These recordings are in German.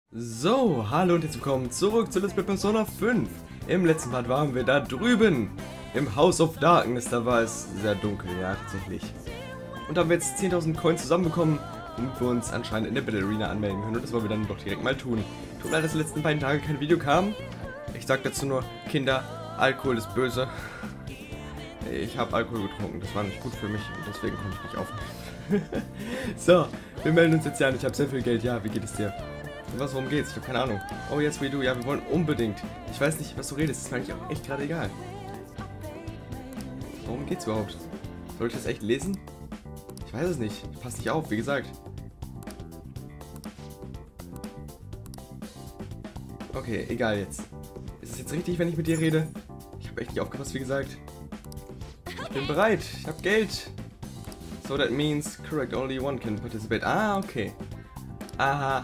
So, hallo und herzlich willkommen zurück zu Let's Play Persona 5. Im letzten Part waren wir da drüben, im House of Darkness, da war es sehr dunkel, ja, tatsächlich. Und da haben wir jetzt 10.000 Coins zusammenbekommen, damit wir uns anscheinend in der Battle Arena anmelden können. Und das wollen wir dann doch direkt mal tun. Tut mir leid, dass die letzten beiden Tage kein Video kam. Ich sag dazu nur, Kinder, Alkohol ist böse. Ich habe Alkohol getrunken, das war nicht gut für mich und deswegen konnte ich nicht aufnehmen. So, wir melden uns jetzt ja an, ich habe sehr viel Geld, ja, wie geht es dir? Was, worum geht's? Ich habe keine Ahnung. Oh, yes we do. Ja, wir wollen unbedingt. Ich weiß nicht, was du redest. Das ist mir eigentlich auch echt gerade egal. Worum geht's überhaupt? Soll ich das echt lesen? Ich weiß es nicht. Ich passe nicht auf, wie gesagt. Okay, egal jetzt. Ist es jetzt richtig, wenn ich mit dir rede? Ich habe echt nicht aufgepasst, wie gesagt. Ich bin bereit. Ich habe Geld. So that means correct, only one can participate. Ah, okay. Aha,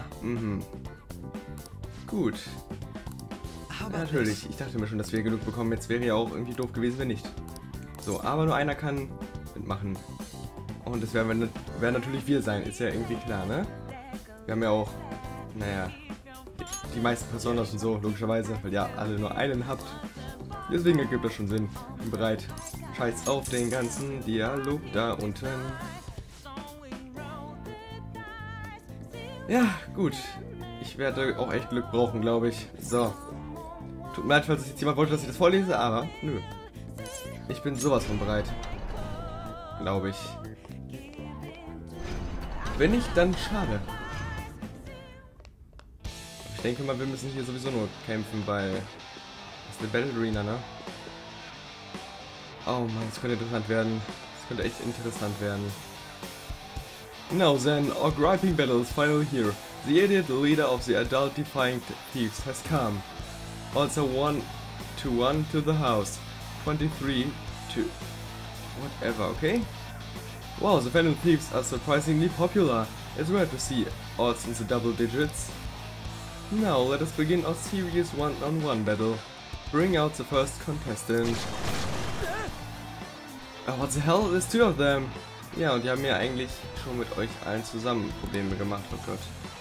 Gut. Ja, natürlich, ich dachte mir schon, dass wir genug bekommen. Jetzt wäre ja auch irgendwie doof gewesen, wenn nicht. So, aber nur einer kann mitmachen. Und das werden natürlich wir sein, ist ja irgendwie klar, ne? Wir haben ja auch, naja, die meisten Personas und so, logischerweise, weil ihr alle nur einen habt. Deswegen ergibt das schon Sinn. Bin bereit. Scheiß auf den ganzen Dialog da unten. Ja, gut. Ich werde auch echt Glück brauchen, glaube ich. So. Tut mir leid, falls jetzt jemand wollte, dass ich das vorlese, aber nö. Ich bin sowas von bereit. Glaube ich. Wenn nicht, dann schade. Ich denke mal, wir müssen hier sowieso nur kämpfen, weil... Das ist eine Battle Arena, ne? Oh Mann, das könnte interessant werden. Das könnte echt interessant werden. Now then, our griping battle is finally here. The idiot leader of the adult-defying thieves has come. Also 1-1 to the house. 23 to... whatever, okay? Wow, the Phantom Thieves are surprisingly popular. It's rare to see odds in the double digits. Now let us begin our serious one-on-one battle. Bring out the first contestant. Oh, what the hell? There's two of them. Ja, und die haben mir eigentlich schon mit euch allen zusammen Probleme gemacht, oh Gott.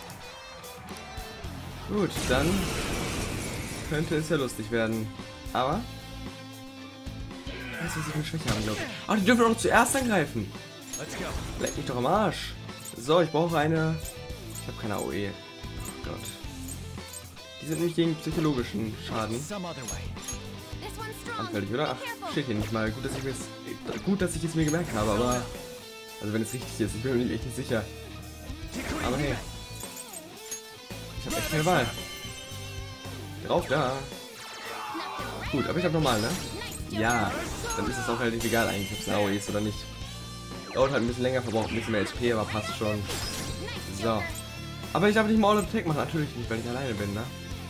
Gut, dann könnte es ja lustig werden. Aber... Ich weiß, was ich mit Schwäche haben, glaube ich. Ah, die dürfen auch noch zuerst angreifen. Leck mich doch am Arsch. So, ich brauche eine... Ich habe keine AOE. Oh Gott. Die sind nämlich gegen psychologischen Schaden. Anfällig, oder? Ach, steht hier nicht mal. Gut, dass ich es mir gemerkt habe, aber... Also wenn es richtig ist, ich bin mir echt nicht sicher. Aber hey. Ich habe echt keine Wahl. Drauf da. Gut, aber ich habe normal, ne? Ja. Dann ist es auch relativ egal eigentlich, ob es eine AOE ist oder nicht. Dauert halt ein bisschen länger, verbraucht ein bisschen mehr HP, aber passt schon. So. Aber ich darf nicht mal All Attack machen, natürlich nicht, weil ich alleine bin, ne?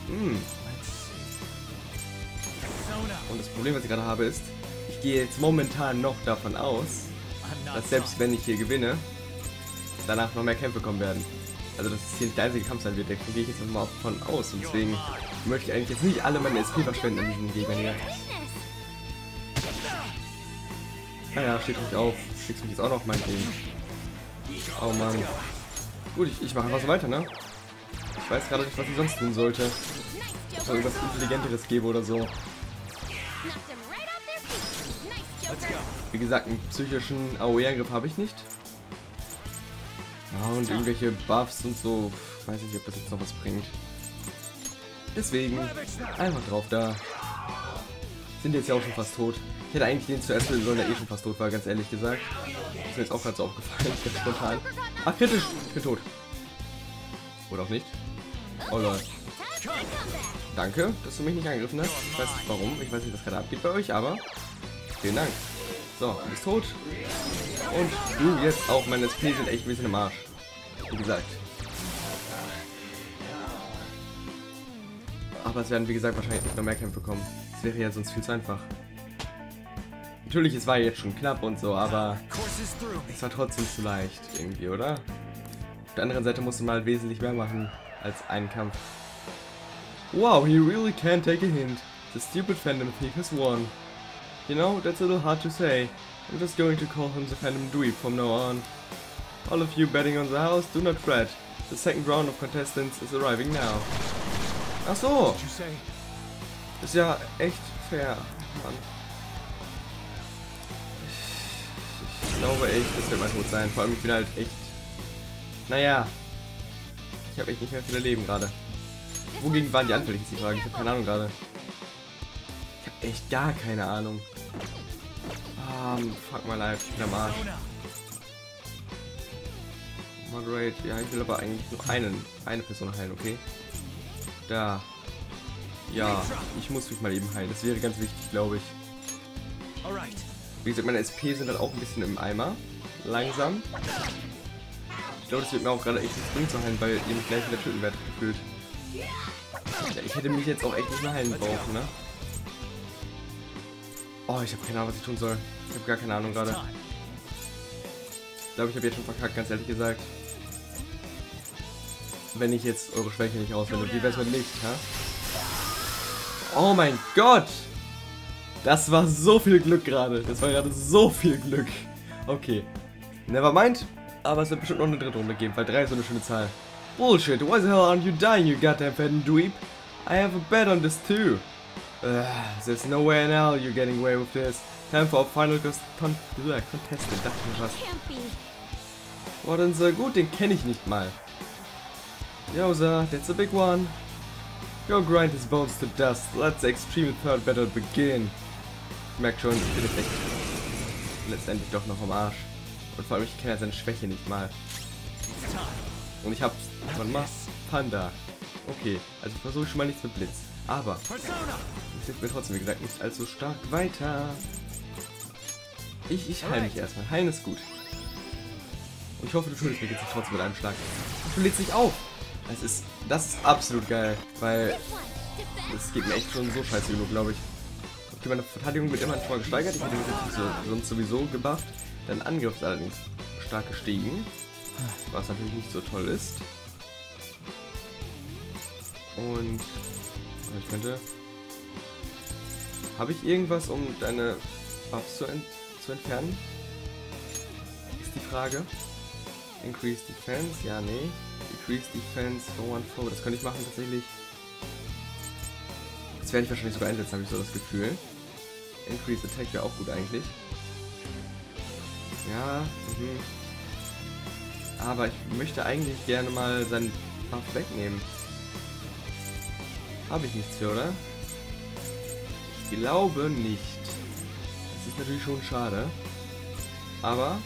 Und das Problem, was ich gerade habe, ist, ich gehe jetzt momentan noch davon aus, dass selbst wenn ich hier gewinne, danach noch mehr Kämpfe kommen werden. Also dass es hier nicht der einzige Kampf sein wird, da gehe ich jetzt mal von aus. Und deswegen möchte ich eigentlich jetzt nicht alle meine SP verschwenden an diesen Gegnern hier. Naja, steht mich auf. Schickst mich jetzt auch noch mein Ding. Oh Mann. Gut, ich mache einfach so weiter, ne? Ich weiß gerade nicht, was ich sonst tun sollte. Ob es irgendwas Intelligenteres gäbe oder so. Wie gesagt, einen psychischen AOE-Angriff habe ich nicht. Ja, und irgendwelche Buffs und so, weiß ich nicht, ob das jetzt noch was bringt. Deswegen, einfach drauf da. Sind jetzt ja auch schon fast tot. Ich hätte eigentlich den zuerst töten sollen, der eh schon fast tot war, ganz ehrlich gesagt. Ist mir jetzt auch gerade so aufgefallen, ganz spontan. Ach, kritisch, ich bin tot. Oder auch nicht. Oh lol. Danke, dass du mich nicht angegriffen hast. Ich weiß nicht warum, ich weiß nicht, was gerade abgeht bei euch, aber vielen Dank. So, du bist tot. Und du jetzt auch, meine SP sind echt ein bisschen im Arsch. Wie gesagt. Aber es werden, wie gesagt, wahrscheinlich nicht noch mehr Kämpfe kommen. Das wäre ja sonst viel zu einfach. Natürlich, es war jetzt schon knapp und so, aber es war trotzdem zu leicht irgendwie, oder? Auf der anderen Seite musste man halt wesentlich mehr machen als einen Kampf. Wow, he really can't take a hint. The stupid Phantom Thief has won. You know, that's a little hard to say. I'm just going to call him the Phantom Dweeb from now on. All of you betting on the house, do not fret. The second round of contestants is arriving now. Ach so. Ist ja echt fair, Mann. Ich glaube echt, das wird mein Tod sein. Vor allem, ich bin halt echt... Naja. Ich habe echt nicht mehr viele Leben gerade. Wogegen waren die anfällig, ist die Frage. Ich habe keine Ahnung gerade. Ich habe echt gar keine Ahnung. Fuck my life. Ich bin am Arsch. Moderate. Ja, ich will aber eigentlich nur eine Person heilen, okay? Da. Ja, ich muss mich mal eben heilen. Das wäre ganz wichtig, glaube ich. Wie gesagt, meine SP sind halt auch ein bisschen im Eimer. Langsam. Ich glaube, das wird mir auch gerade echt nicht bringen zu heilen, weil ihr mich gleich wieder töten werdet, gefühlt. Ja, ich hätte mich jetzt auch echt nicht mehr heilen brauchen, ne? Oh, ich habe keine Ahnung, was ich tun soll. Ich habe gar keine Ahnung gerade. Ich glaube, ich habe jetzt schon verkackt, ganz ehrlich gesagt. Wenn ich jetzt eure Schwäche nicht auswähle. Wie wär's mit Licht, ha? Oh mein Gott! Das war so viel Glück gerade. Das war gerade so viel Glück. Okay. Nevermind. Aber es wird bestimmt noch eine dritte Runde geben, weil 3 ist so eine schöne Zahl. Bullshit. Why the hell aren't you dying, you goddamn fat dweeb? I have a bet on this too. There's no way in hell you're getting away with this. Time for a final contestant. Dachte ich mir was. Boah, dann so gut, den kenne ich nicht mal. Yosa, that's a big one. Go grind his bones to dust. Let the extreme third battle begin. Ich merke schon, ich bin jetzt echt letztendlich doch noch am Arsch. Und vor allem, ich kenne ja seine Schwäche nicht mal. Und ich hab's. Wann mal? Panda. Okay, also versuche ich schon mal nichts mit Blitz. Aber es hilft mir trotzdem, wie gesagt, nicht allzu stark weiter. Ich heile mich erstmal. Heilen ist gut. Und ich hoffe, du schuldest mir jetzt nicht trotzdem mit einem Schlag. Du lädst dich auf. Das ist absolut geil, weil das geht mir echt schon so scheiße genug, glaube ich. Okay, meine Verteidigung wird immer schon mal gesteigert. Ich hätte mich sonst sowieso gebufft. Dein Angriff ist allerdings stark gestiegen, was natürlich nicht so toll ist. Und ich könnte... Habe ich irgendwas, um deine Buffs zu entfernen? Ist die Frage. Increase Defense? Ja, nee. Decrease Defense for 1-4. Das könnte ich machen tatsächlich. Das werde ich wahrscheinlich sogar einsetzen, habe ich so das Gefühl. Increase Attack wäre auch gut eigentlich. Ja, aber ich möchte eigentlich gerne mal seinen Buff wegnehmen. Habe ich nichts für, oder? Ich glaube nicht. Das ist natürlich schon schade. Aber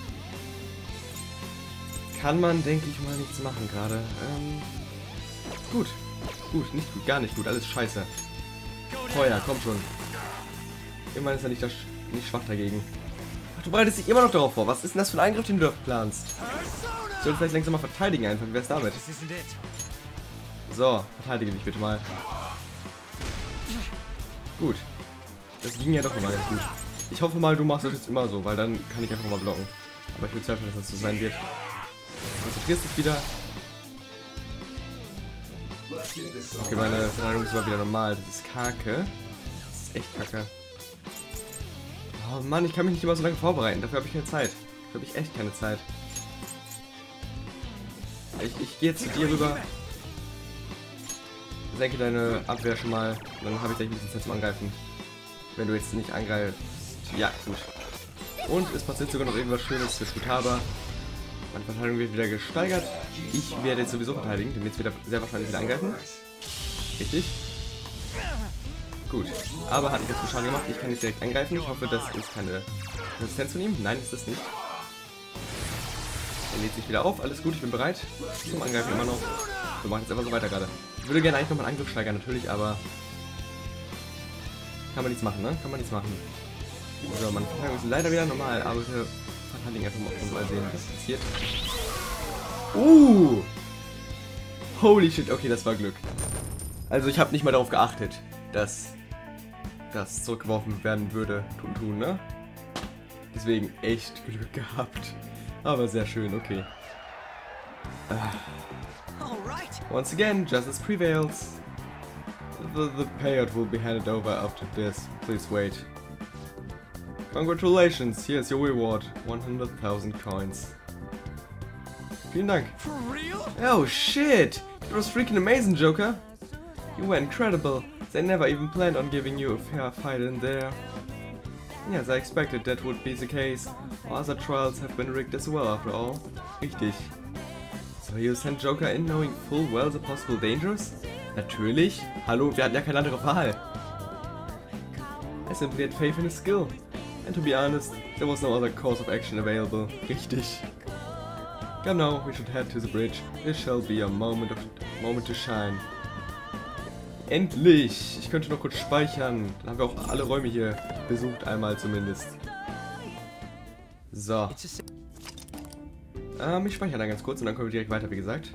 kann man, denke ich mal, nichts machen gerade. Gut. Gut, nicht gut, gar nicht gut. Alles scheiße. Feuer, komm schon. Immerhin ist er nicht schwach dagegen. Ach, du bereitest dich immer noch darauf vor. Was ist denn das für ein Eingriff, den du planst? Ich sollte vielleicht langsam mal verteidigen einfach. Wie wär's damit? So, verteidige dich bitte mal. Gut. Das ging ja doch immer ganz gut. Ich hoffe mal, du machst das jetzt immer so, weil dann kann ich einfach mal blocken. Aber ich bezweifle, dass das so sein wird. Konzentrierst dich wieder. Okay, meine Verteidigung ist mal wieder normal. Das ist kacke. Das ist echt kacke. Oh Mann, ich kann mich nicht immer so lange vorbereiten. Dafür habe ich keine Zeit. Dafür habe ich echt keine Zeit. Ich gehe jetzt zu dir rüber. Senke deine Abwehr schon mal. Dann habe ich gleich ein bisschen Zeit zum Angreifen. Wenn du jetzt nicht angreifst. Ja, gut. Und es passiert sogar noch irgendwas Schönes für Futaba. Meine Verteidigung wird wieder gesteigert. Ich werde jetzt sowieso verteidigen. Den jetzt wieder sehr wahrscheinlich wieder angreifen. Richtig. Gut. Aber hat nicht dazu Schaden gemacht. Ich kann jetzt direkt angreifen. Ich hoffe, das ist keine Resistenz von ihm. Nein, ist das nicht. Er lädt sich wieder auf. Alles gut, ich bin bereit. Zum Angreifen immer noch. Wir machen jetzt einfach so weiter gerade. Ich würde gerne eigentlich nochmal einen Angriff steigern, natürlich, aber kann man nichts machen, ne? Kann man nichts machen. So, meine Verteidigung ist leider wieder normal, aber wir verteidigen einfach mal und mal sehen, was passiert. Holy shit, okay, das war Glück. Also ich habe nicht mal darauf geachtet, dass das zurückgeworfen werden würde. Tun, ne? Deswegen echt Glück gehabt. Aber sehr schön, okay. Once again, justice prevails. The payout will be handed over after this. Please wait. Congratulations, here's your reward. 100,000 coins. Vielen Dank. For real? Oh shit! It was freaking amazing, Joker! You were incredible. They never even planned on giving you a fair fight in there. Yes, I expected that would be the case. Our other trials have been rigged as well, after all. Richtig. So you sent Joker in knowing full well the possible dangers? Natürlich. Hallo, wir hatten ja keine andere Wahl. I simply had faith in his skill. And to be honest, there was no other course of action available. Richtig. Come now, we should head to the bridge. This shall be a moment to shine. Endlich! Ich könnte noch kurz speichern. Dann haben wir auch alle Räume hier besucht, einmal zumindest. So. Ich speichere dann ganz kurz und dann kommen wir direkt weiter, wie gesagt.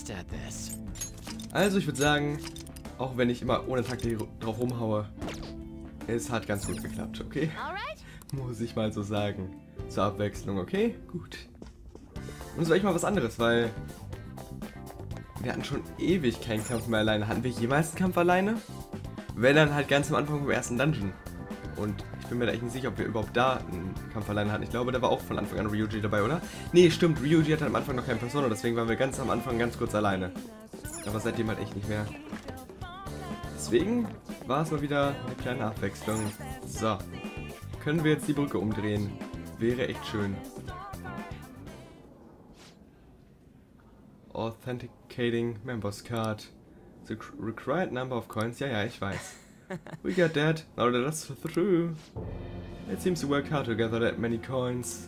Also ich würde sagen, auch wenn ich immer ohne Taktik drauf rumhaue, es hat ganz gut geklappt, okay? Muss ich mal so sagen. Zur Abwechslung, okay? Gut. Und es war echt mal was anderes, weil wir hatten schon ewig keinen Kampf mehr alleine. Hatten wir jemals einen Kampf alleine? Wenn dann halt ganz am Anfang vom ersten Dungeon. Und ich bin mir da echt nicht sicher, ob wir überhaupt da einen Kampf alleine hatten. Ich glaube, da war auch von Anfang an Ryuji dabei, oder? Nee, stimmt, Ryuji hatte am Anfang noch keine Persona, deswegen waren wir ganz am Anfang ganz kurz alleine. Aber seitdem halt echt nicht mehr. Deswegen war es mal wieder eine kleine Abwechslung. So. Können wir jetzt die Brücke umdrehen? Wäre echt schön. Authenticating Members Card. The required number of coins. Ja, ich weiß. We got that. Now that that's through. It seems to work hard to gather that many coins.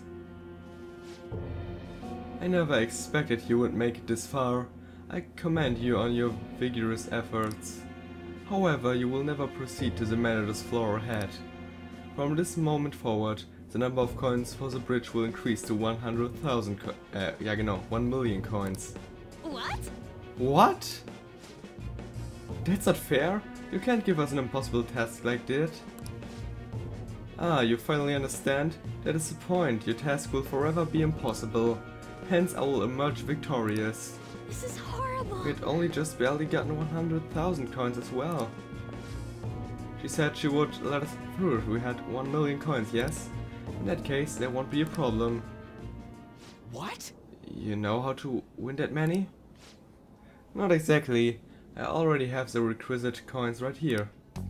I never expected you would make it this far. I commend you on your vigorous efforts. However, you will never proceed to the manager's floor ahead. From this moment forward, the number of coins for the bridge will increase to 100,000 ja genau, 1 million coins. What? What? That's not fair. You can't give us an impossible task like that. Ah, you finally understand? That is the point. Your task will forever be impossible. Hence, I will emerge victorious. This is horrible. We had only just barely gotten 100,000 coins as well. She said she would let us through if we had 1 million coins, yes? In that case, there won't be a problem. What? You know how to win that many? Not exactly. I already have the requisite coins right here.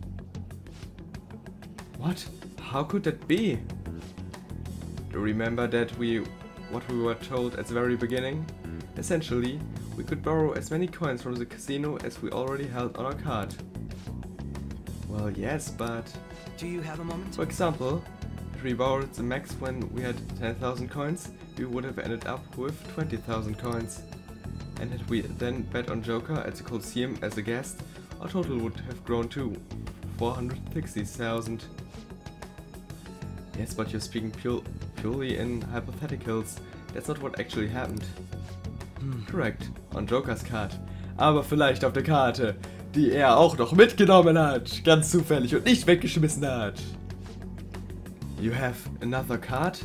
What? How could that be? Do you remember what we were told at the very beginning? Essentially, we could borrow as many coins from the casino as we already held on our card. Well, yes, but... Do you have a moment? For example, if we borrowed the max when we had 10,000 coins, we would have ended up with 20,000 coins. And had we then bet on Joker at the Coliseum as a guest, our total would have grown to 460,000. Yes, but you're speaking purely in hypotheticals. That's not what actually happened. Correct, on Jokers card. Aber vielleicht auf der Karte, die er auch noch mitgenommen hat. Ganz zufällig und nicht weggeschmissen hat. You have another card?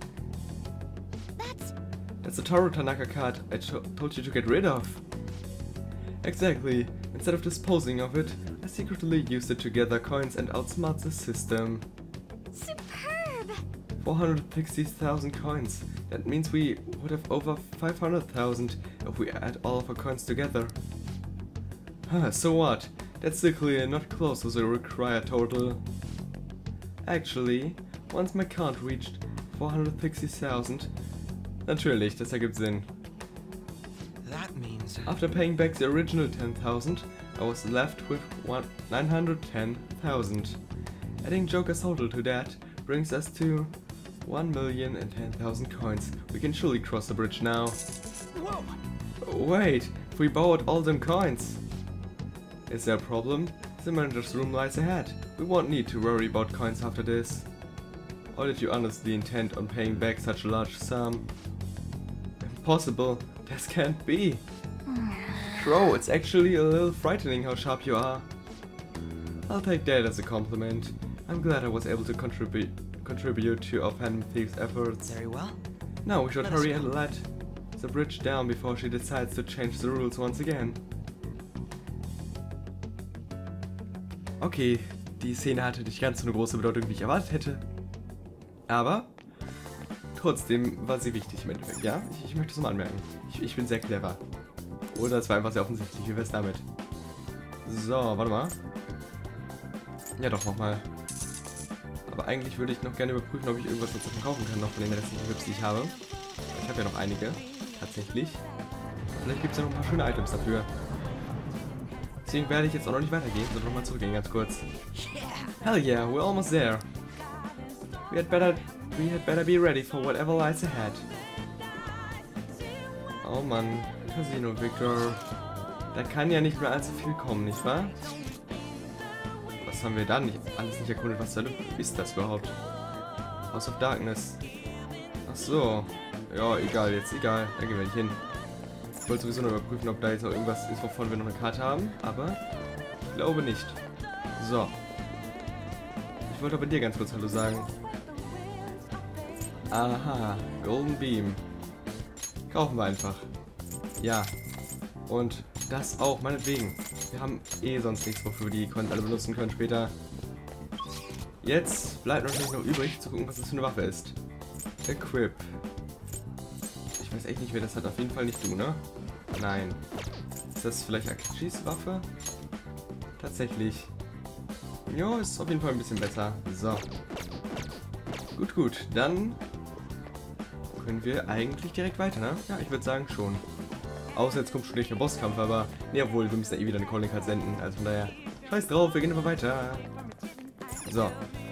That's the Toru Tanaka card I told you to get rid of. Exactly. Instead of disposing of it, I secretly used it to gather coins and outsmart the system. Superb! 460,000 coins. That means we would have over 500,000 if we add all of our coins together. Huh, so what? That's still clearly not close to the required total. Actually, once my count reached 460,000, natürlich, das ergibt Sinn. That means... After paying back the original 10,000, I was left with 910,000. Adding Joker's total to that brings us to 1,010,000 coins. We can surely cross the bridge now. Whoa! Wait, if we borrowed all them coins. Is there a problem? The manager's room lies ahead. We won't need to worry about coins after this. Or did you honestly intend on paying back such a large sum? Impossible. This can't be. Crow, it's actually a little frightening how sharp you are. I'll take that as a compliment. I'm glad I was able to contribute to our Phantom Thief's efforts. Very well. Now we should Let us hurry go. and let the bridge down before she decides to change the rules once again. Okay, die Szene hatte nicht ganz so eine große Bedeutung, wie ich erwartet hätte. Aber trotzdem war sie wichtig im Endeffekt, ja? Ich möchte es mal anmerken. Ich bin sehr clever. Oder es war einfach sehr offensichtlich. Wie wär's damit? So, warte mal. Ja doch, nochmal. Aber eigentlich würde ich noch gerne überprüfen, ob ich irgendwas dazu verkaufen kann, noch von den restlichen Clips, die ich habe. Ich habe ja noch einige, tatsächlich. Vielleicht gibt es ja noch ein paar schöne Items dafür. Deswegen werde ich jetzt auch noch nicht weitergehen, sondern nochmal zurückgehen, ganz kurz. Hell yeah, we're almost there. We had better be ready for whatever lies ahead. Oh Mann, Casino Victor. Da kann ja nicht mehr allzu viel kommen, nicht wahr? Was haben wir da nicht alles nicht erkundet? Was zur Hölle ist das überhaupt? House of Darkness. Ach so. Ja, egal, jetzt egal. Da gehen wir nicht hin. Ich wollte sowieso noch überprüfen, ob da jetzt noch irgendwas ist, wovon wir noch eine Karte haben. Aber ich glaube nicht. So. Ich wollte aber dir ganz kurz Hallo sagen. Aha. Golden Beam. Kaufen wir einfach. Ja. Und das auch, meinetwegen. Wir haben eh sonst nichts, wofür wir die Coins alle benutzen können später. Jetzt bleibt natürlich noch übrig, zu gucken, was das für eine Waffe ist. Equip. Ich weiß echt nicht, wer das hat. Auf jeden Fall nicht du, ne? Nein. Ist das vielleicht Akishis Waffe? Tatsächlich. Jo, ist auf jeden Fall ein bisschen besser. So. Gut, gut. Dann können wir eigentlich direkt weiter, ne? Ja, ich würde sagen schon. Außer jetzt kommt schon nicht der Bosskampf, aber... Ne, jawohl, wir müssen ja eh wieder eine Calling Card senden. Also von daher... Scheiß drauf, wir gehen aber weiter. So.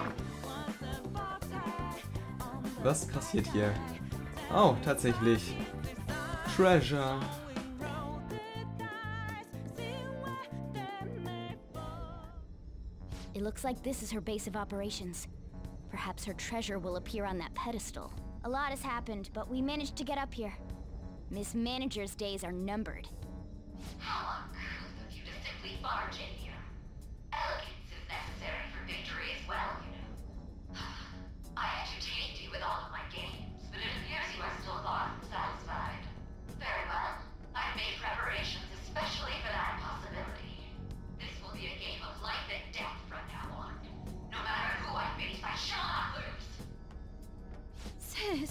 Was passiert hier? Oh, tatsächlich. Treasure. It looks like this is her base of operations. Perhaps her treasure will appear on that pedestal. A lot has happened, but we managed to get up here. Miss Manager's days are numbered. How uncouth of you to simply barge in here. Elegance is necessary for victory as well, you know. I entertained you with all of my games, but it appears you are still far from satisfied. Very well. I've made preparations especially for that possibility. This will be a game of life and death from now on. No matter who I face, I shall not lose. Sis.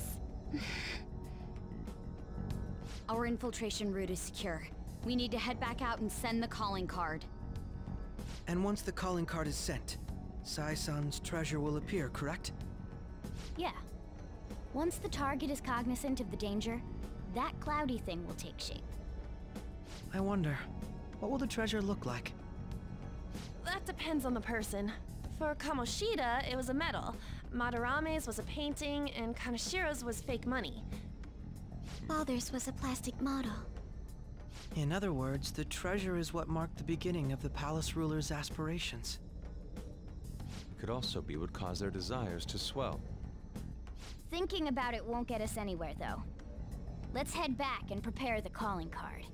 Our infiltration route is secure. We need to head back out and send the calling card. And once the calling card is sent, Sai-san's treasure will appear, correct? Yeah. Once the target is cognizant of the danger, that cloudy thing will take shape. I wonder, what will the treasure look like? That depends on the person. For Kamoshida, it was a medal. Madarame's was a painting, and Kanashiro's was fake money. Father's was a plastic model. In other words, the treasure is what marked the beginning of the palace ruler's aspirations. It could also be what caused their desires to swell. Thinking about it won't get us anywhere, though. Let's head back and prepare the calling card.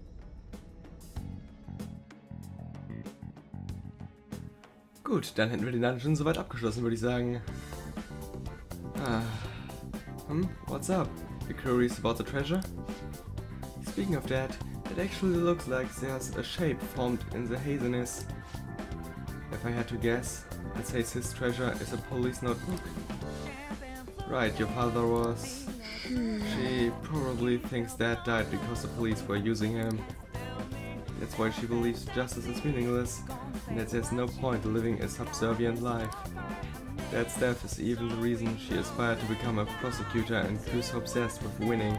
Gut, dann hätten wir den Dungeon soweit abgeschlossen, würde ich sagen. What's up? You curious about the treasure? Speaking of that, it actually looks like there's a shape formed in the haziness. If I had to guess, I'd say his treasure is a police notebook. Right, your father was... She probably thinks Dad died because the police were using him. That's why she believes justice is meaningless, and that there's no point living a subservient life. Dad's death is even the reason she aspired to become a prosecutor and grew so obsessed with winning.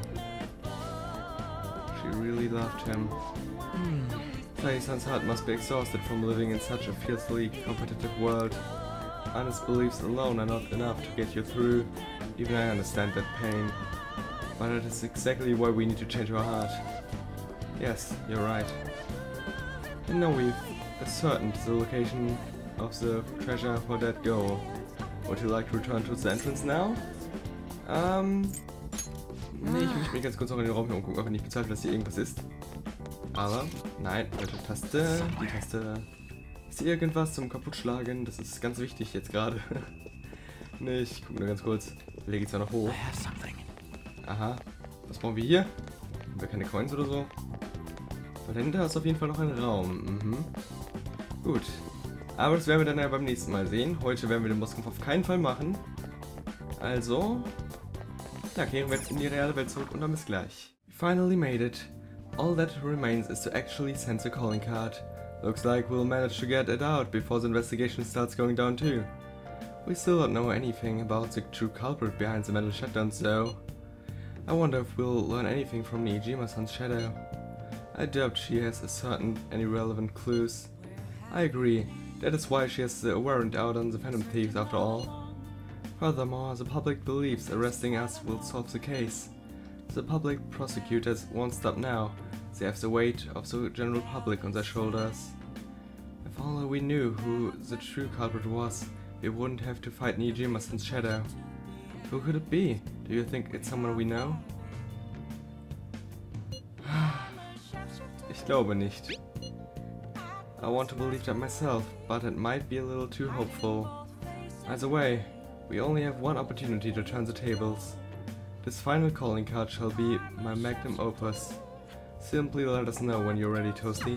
She really loved him. Sai-san's heart must be exhausted from living in such a fiercely competitive world. Honest beliefs alone are not enough to get you through. Even I understand that pain. But it is exactly why we need to change our heart. Yes, you're right. And now we've ascertained the location of the treasure for that goal. Would you like to return to the entrance now? Nee, ich möchte mich ganz kurz noch in den Raum hier umgucken, ob ich nicht bezahlt, dass hier irgendwas ist. Aber, nein, falsche Taste, die Taste. Ist hier irgendwas zum Kaputtschlagen? Das ist ganz wichtig jetzt gerade. Nee, ich gucke nur ganz kurz. Der geht zwar noch hoch. Aha. Was brauchen wir hier? Haben wir keine Coins oder so? Weil dahinter ist auf jeden Fall noch ein Raum. Gut. Aber das werden wir dann ja beim nächsten Mal sehen. Heute werden wir den Bosskampf auf keinen Fall machen. Also, Da kehren wir jetzt in die reale Welt zurück und dann bis gleich. We finally made it. All that remains is to actually send the calling card. Looks like we'll manage to get it out before the investigation starts going down too. We still don't know anything about the true culprit behind the metal shutdowns though. I wonder if we'll learn anything from Niijima-san's shadow. I doubt she has any relevant clues. I agree, that is why she has the warrant out on the Phantom Thieves after all. Furthermore, the public believes arresting us will solve the case. The public prosecutors won't stop now. They have the weight of the general public on their shoulders. If only we knew who the true culprit was, we wouldn't have to fight Niijima-san's shadow. Who could it be? Do you think it's someone we know? Ich glaube nicht. I want to believe that myself, but it might be a little too hopeful. Either way, we only have one opportunity to turn the tables. This final calling card shall be my magnum opus. Simply let us know when you're ready, Toasty.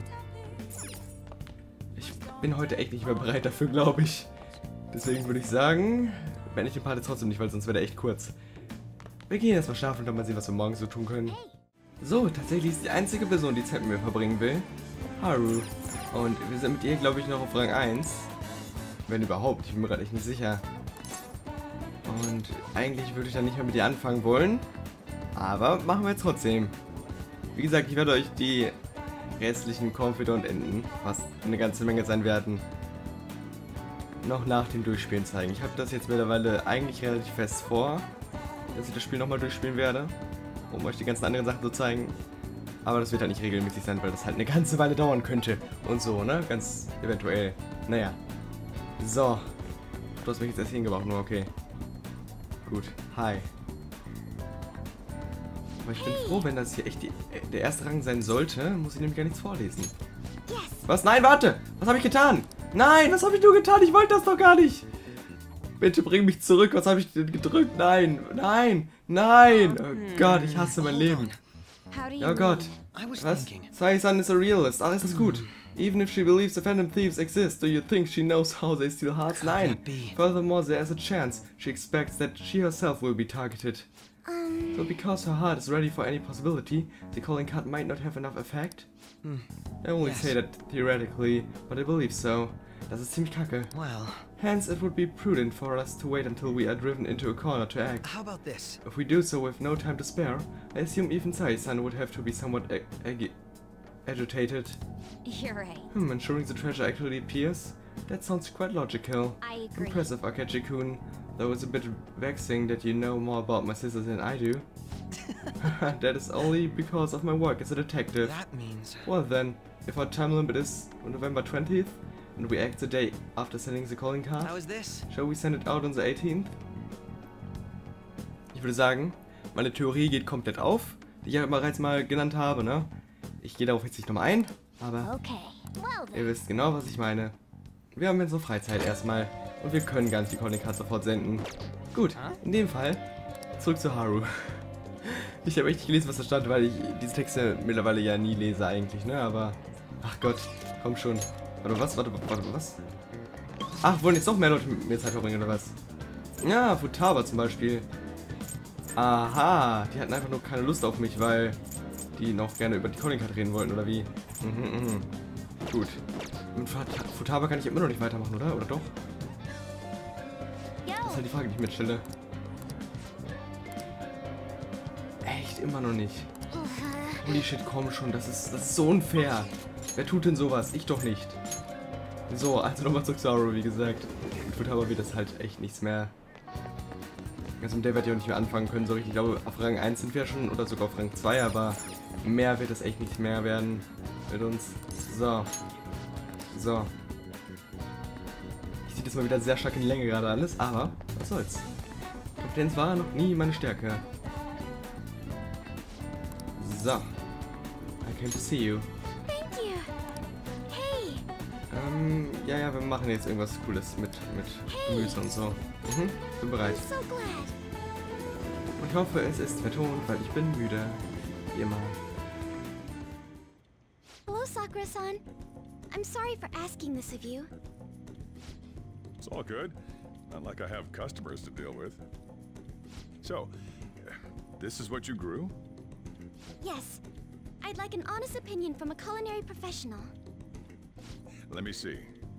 Ich bin heute echt nicht mehr bereit dafür, glaube ich. Deswegen würde ich sagen, beende ich den Part jetzt trotzdem nicht, weil sonst wäre der echt kurz. Wir gehen erstmal schlafen und dann mal sehen, was wir morgen so tun können. So, tatsächlich ist die einzige Person, die Zeit mit mir verbringen will, Haru. Und wir sind mit ihr, glaube ich, noch auf Rang 1. Wenn überhaupt, ich bin mir gerade echt nicht sicher. Und eigentlich würde ich dann nicht mehr mit ihr anfangen wollen. Aber machen wir jetzt trotzdem. Wie gesagt, ich werde euch die restlichen Confidant-Enden, was eine ganze Menge sein werden, noch nach dem Durchspielen zeigen. Ich habe das jetzt mittlerweile eigentlich relativ fest vor, dass ich das Spiel nochmal durchspielen werde, um euch die ganzen anderen Sachen zu zeigen. Aber das wird halt nicht regelmäßig sein, weil das halt eine ganze Weile dauern könnte. Und so, ne? Ganz eventuell. Naja. So. Du hast mich jetzt erst hingebracht, nur okay. Gut. Hi. Aber ich bin froh, wenn das hier echt der erste Rang sein sollte, muss ich nämlich gar nichts vorlesen. Was? Nein, warte! Was habe ich getan? Nein, was habe ich nur getan? Ich wollte das doch gar nicht! Bitte bring mich zurück. Was habe ich denn gedrückt? Nein, nein, nein! Oh Gott, ich hasse mein Leben. Oh Gott. Was? Sai-san is a realist. Alles ist gut. Even if she believes the Phantom Thieves exist, do you think she knows how they steal hearts? Nein. Furthermore, there is a chance she expects that she herself will be targeted. So because her heart is ready for any possibility, the calling card might not have enough effect? I only say that theoretically, but I believe so. Das ist ziemlich kacke. Well, Hence, it would be prudent for us to wait until we are driven into a corner to act. how about this? If we do so with no time to spare, I assume even Sai-san would have to be somewhat agitated. You're right. Ensuring the treasure actually appears? That sounds quite logical. I agree. Impressive, Akechi-kun. Though it's a bit vexing that you know more about my sister than I do. That is only because of my work as a detective. That means... Well then, if our time limit is November 20th, and we act the day after sending the calling card, How is this? shall we send it out on the 18th? Ich würde sagen, meine Theorie geht komplett auf, die ich ja bereits mal genannt habe, ne? Ich gehe darauf jetzt nicht nochmal ein, aber Okay. Well ihr then. wisst genau, was ich meine. Wir haben jetzt noch Freizeit erstmal und wir können gar nicht die Calling Card sofort senden. Gut, in dem Fall zurück zu Haru. Ich habe echt nicht gelesen, was da stand, weil ich diese Texte mittlerweile ja nie lese eigentlich, ne? Aber, ach Gott, komm schon. Warte, was? Warte, was? Ach, wollen jetzt noch mehr Leute mit mir Zeit verbringen, oder was? Ja, Futaba zum Beispiel. Aha, die hatten einfach nur keine Lust auf mich, weil die noch gerne über die Calling Card reden wollten, oder wie? Gut. Mit Futaba kann ich immer noch nicht weitermachen, oder? Oder doch? Das ist halt die Frage, die ich mir stelle. Echt, immer noch nicht. Holy shit, komm schon, das ist so unfair. Wer tut denn sowas? Ich doch nicht. So, also nochmal zurück zu Haru, wie gesagt. Mit Futaba wird das halt echt nichts mehr. Also mit der werde ich auch nicht mehr anfangen können, so richtig. Ich glaube, auf Rang 1 sind wir schon, oder sogar auf Rang 2, aber mehr wird es echt nicht mehr werden mit uns. So. So. Ich sehe das mal wieder sehr stark in die Länge gerade alles, aber was soll's. Kompetenz war noch nie meine Stärke. So. I came to see you. Thank you. Hey. Ja, wir machen jetzt irgendwas Cooles mit Gemüse und so. Bin bereit. I'm so glad. Und ich hoffe, es ist vertont, weil ich bin müde. Wie immer. Hello, Sakura-san. I'm sorry for asking this of you. It's all good. Not like I have customers to deal with. So, This is what you grew? Yes. I'd like an honest opinion from a culinary professional. Let me see.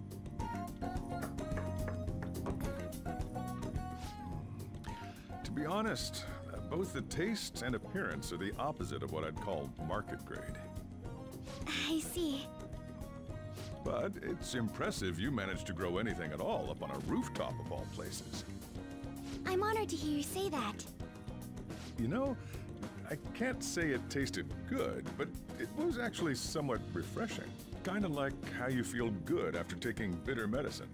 To be honest, both the taste and appearance are the opposite of what I'd call market grade. I see. But it's impressive you managed to grow anything at all up on a rooftop of all places. I'm honored to hear you say that. You know, I can't say it tasted good, but it was actually somewhat refreshing. Kinda like how you feel good after taking bitter medicine.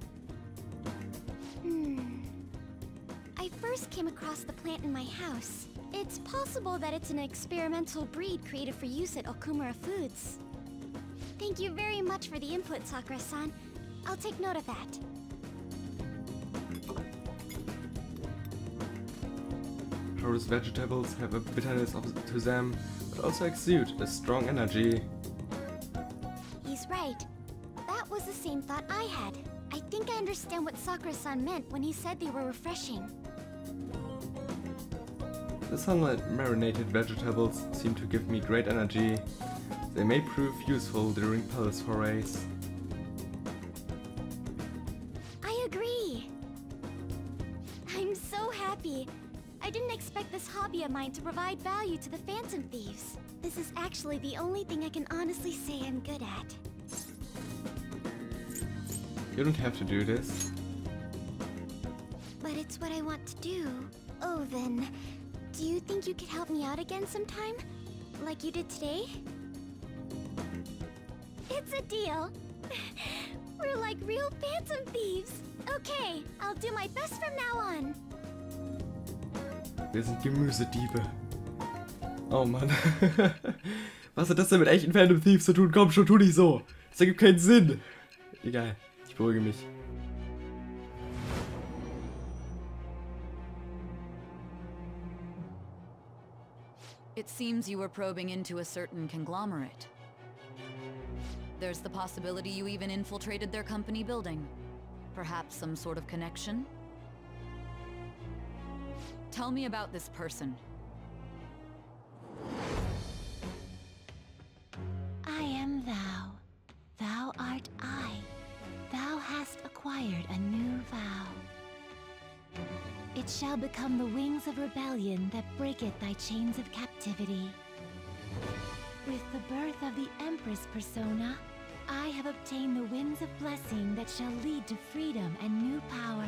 I first came across the plant in my house. It's possible that it's an experimental breed created for use at Okumura Foods. Thank you very much for the input, Sakura-san. I'll take note of that. Haru's vegetables have a bitterness to them, but also exude a strong energy. He's right. That was the same thought I had. I think I understand what Sakura-san meant when he said they were refreshing. The sunlight marinated vegetables seem to give me great energy. They may prove useful during palace forays. I agree. I'm so happy. I didn't expect this hobby of mine to provide value to the Phantom Thieves. This is actually the only thing I can honestly say I'm good at. You don't have to do this. But it's what I want to do. Oh, then, do you think you could help me out again sometime? Like you did today? It's a deal. We're like real Phantom Thieves. Okay, I'll do my best from now on. Wir sind Gemüsediebe. Oh Mann. Was hat das denn mit echten Phantom Thieves zu tun? Komm schon, tu nicht so. Das ergibt keinen Sinn. Egal, ich beruhige mich. It seems you were probing into a certain conglomerate. There's the possibility you even infiltrated their company building. Perhaps some sort of connection? Tell me about this person. I am thou. Thou art I. Thou hast acquired a new vow. It shall become the wings of rebellion that breaketh thy chains of captivity. With the birth of the Empress persona, I have obtained the winds of blessing that shall lead to freedom and new power.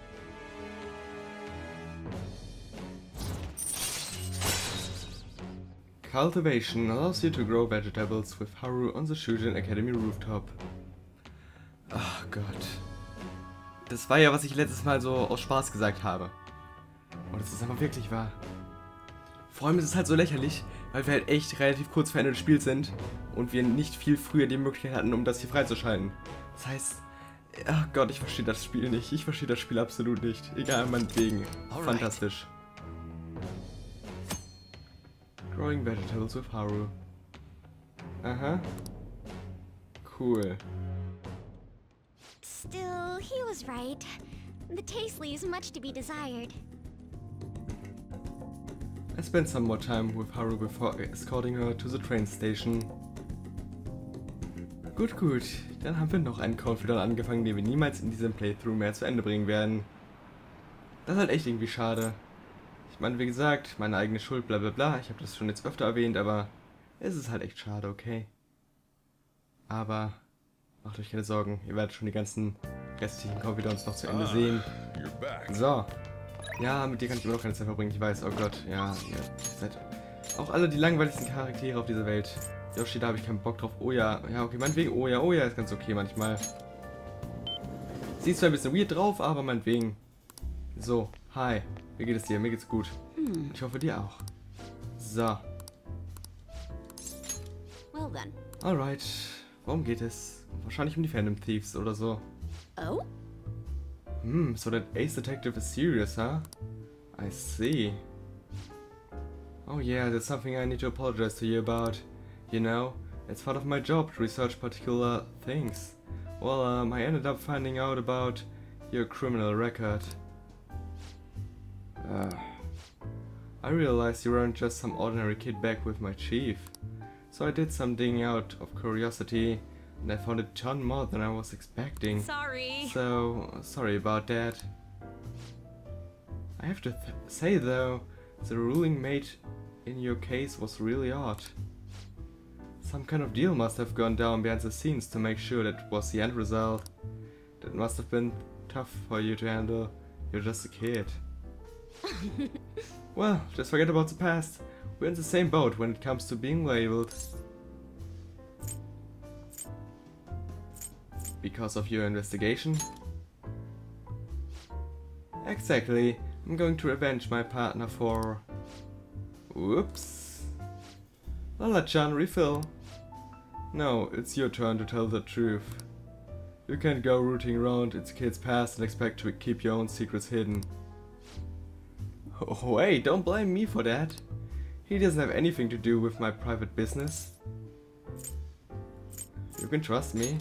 Cultivation allows you to grow vegetables with Haru on the Shujin Academy rooftop. Ach Gott. Das war ja, was ich letztes Mal so aus Spaß gesagt habe. Und das ist aber wirklich wahr. Vor allem ist es halt so lächerlich, weil wir halt echt relativ kurz vor Ende des Spiels sind und wir nicht viel früher die Möglichkeit hatten, um das hier freizuschalten. Das heißt, ach Gott, ich verstehe das Spiel nicht. Ich verstehe das Spiel absolut nicht. Egal, meinetwegen. Fantastisch. Growing vegetables with Haru. Aha. Cool. Still, he was right. The taste leaves much to be desired. I spent some more time with Haru before escorting her to the train station. Gut, dann haben wir noch einen Countdown angefangen, den wir niemals in diesem Playthrough mehr zu Ende bringen werden. Das ist halt echt irgendwie schade. Ich meine, wie gesagt, meine eigene Schuld, bla bla bla, ich habe das schon jetzt öfter erwähnt, aber es ist halt echt schade, okay? Aber macht euch keine Sorgen, ihr werdet schon die ganzen restlichen Countdowns noch zu Ende sehen. So. Ja, mit dir kann ich immer noch keine Zeit verbringen, ich weiß, oh Gott, ja, ihr seid auch alle die langweiligsten Charaktere auf dieser Welt. Yoshi, da habe ich keinen Bock drauf. Oh ja, okay, meinetwegen, oh ja, ist ganz okay manchmal. Sieht zwar ein bisschen weird drauf, aber meinetwegen. So, hi, wie geht es dir? Mir geht's gut. Ich hoffe, dir auch. So. Well then. Alright, worum geht es? Wahrscheinlich um die Phantom Thieves oder so. Oh? So that Ace Detective is serious, huh? I see. Oh yeah, that's something I need to apologize to you about. You know, it's part of my job to research particular things. Well, I ended up finding out about your criminal record. I realized you weren't just some ordinary kid back with my chief. So I did some digging out of curiosity, and I found a ton more than I was expecting. Sorry. So, sorry about that. I have to say though, the ruling made in your case was really odd. Some kind of deal must have gone down behind the scenes to make sure that was the end result. That must have been tough for you to handle. You're just a kid. Well, just forget about the past. We're in the same boat when it comes to being labeled. Because of your investigation? Exactly. I'm going to revenge my partner for... Whoops. Lala-chan, refill. No, it's your turn to tell the truth. You can't go rooting around its kid's past and expect to keep your own secrets hidden. Oh, hey, don't blame me for that. He doesn't have anything to do with my private business. You can trust me.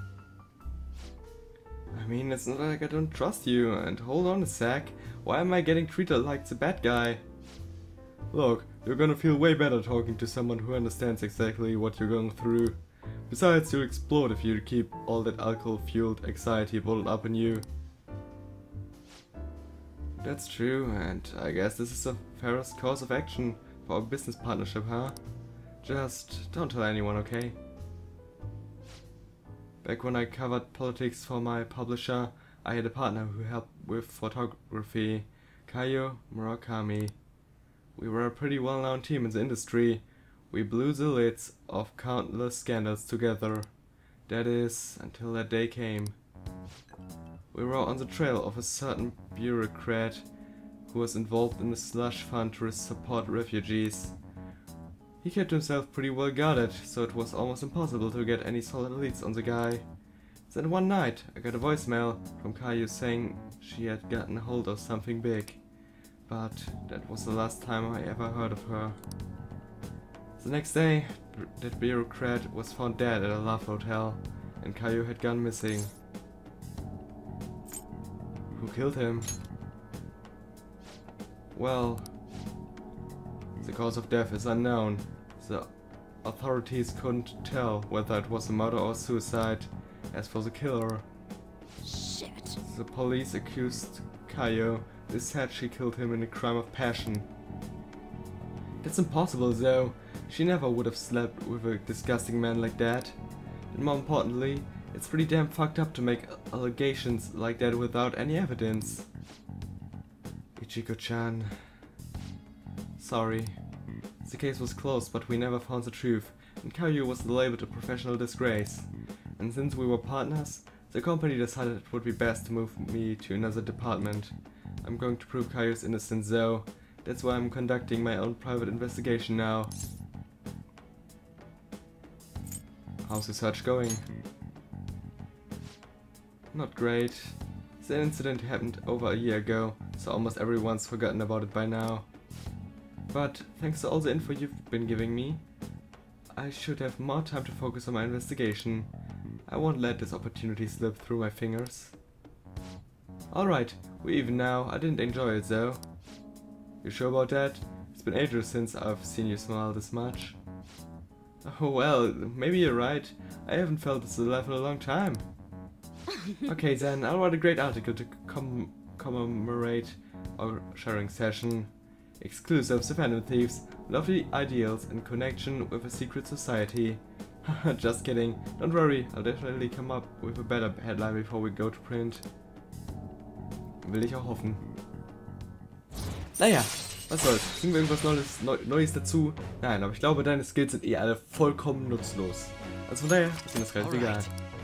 I mean, it's not like I don't trust you, and hold on a sec. Why am I getting treated like the bad guy? Look, you're gonna feel way better talking to someone who understands exactly what you're going through. Besides, you'll explode if you keep all that alcohol-fueled anxiety bottled up in you. That's true, and I guess this is the fairest course of action for our business partnership, huh? Just don't tell anyone, okay? Back when I covered politics for my publisher, I had a partner who helped with photography, Kayo Murakami. We were a pretty well-known team in the industry. We blew the lids off countless scandals together. That is, until that day came. We were on the trail of a certain bureaucrat who was involved in a slush fund to support refugees. He kept himself pretty well guarded, so it was almost impossible to get any solid leads on the guy. Then one night, I got a voicemail from Kayu saying she had gotten hold of something big. But that was the last time I ever heard of her. The next day, that bureaucrat was found dead at a love hotel, and Kayu had gone missing. Who killed him? Well, the cause of death is unknown. The authorities couldn't tell whether it was a murder or suicide. As for the killer, Shit. the police accused Kayo. They said she killed him in a crime of passion. That's impossible though. She never would have slept with a disgusting man like that. And more importantly, it's pretty damn fucked up to make allegations like that without any evidence. Ichiko-chan. Sorry. The case was closed, but we never found the truth, and Kayu was labeled a professional disgrace. And since we were partners, the company decided it would be best to move me to another department. I'm going to prove Kayu's innocence though. That's why I'm conducting my own private investigation now. How's the search going? Not great. The incident happened over a year ago, so almost everyone's forgotten about it by now. But thanks to all the info you've been giving me, I should have more time to focus on my investigation. I won't let this opportunity slip through my fingers. Alright, we're even now. I didn't enjoy it though. You sure about that? It's been ages since I've seen you smile this much. Oh well, maybe you're right. I haven't felt this level in a long time. Okay then, I'll write a great article to commemorate our sharing session. Exclusives, the Phantom Thieves, lovely ideals in connection with a secret society. Just kidding, don't worry, I'll definitely come up with a better headline before we go to print. Will ich auch hoffen. Naja, was soll's, kriegen wir irgendwas Neues dazu? Nein, aber ich glaube deine Skills sind eh alle vollkommen nutzlos. Also von daher ist mir das relativ egal.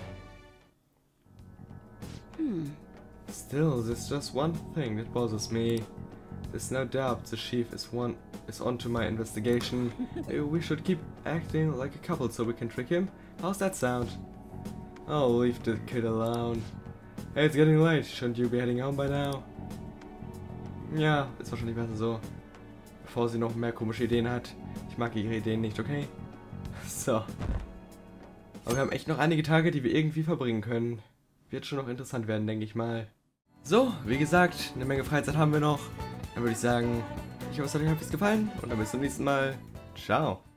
Still, there's just one thing that bothers me. There's no doubt the chief is onto my investigation. Maybe we should keep acting like a couple so we can trick him. How's that sound? Oh, leave the kid alone. Hey, it's getting late. Shouldn't you be heading home by now? Ja, ist wahrscheinlich besser so. Bevor sie noch mehr komische Ideen hat. Ich mag ihre Ideen nicht, okay? So. Aber wir haben echt noch einige Tage, die wir irgendwie verbringen können. Wird schon noch interessant werden, denke ich mal. So, wie gesagt, eine Menge Freizeit haben wir noch. Dann würde ich sagen, Ich hoffe, es hat euch gefallen und dann bis zum nächsten Mal. Ciao.